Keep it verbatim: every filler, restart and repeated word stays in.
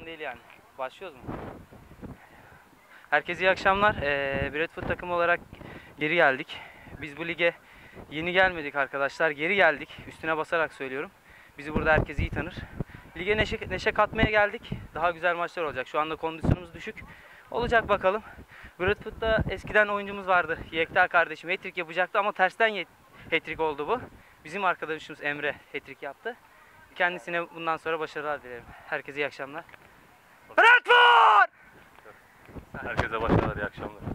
Tam değil yani. Başlıyoruz mu? Herkese iyi akşamlar. Ee, Bradford takımı olarak geri geldik. Biz bu lige yeni gelmedik arkadaşlar. Geri geldik. Üstüne basarak söylüyorum. Bizi burada herkes iyi tanır. Lige neşe, neşe katmaya geldik. Daha güzel maçlar olacak. Şu anda kondisyonumuz düşük. Olacak bakalım. Bradford'da eskiden oyuncumuz vardı. Yekta kardeşim hat-trick yapacaktı ama tersten hat-trick oldu bu. Bizim arkadaşımız Emre hat-trick yaptı. Kendisine bundan sonra başarılar dilerim. Herkese iyi akşamlar. Bradford! Herkese başarılar, iyi akşamlar.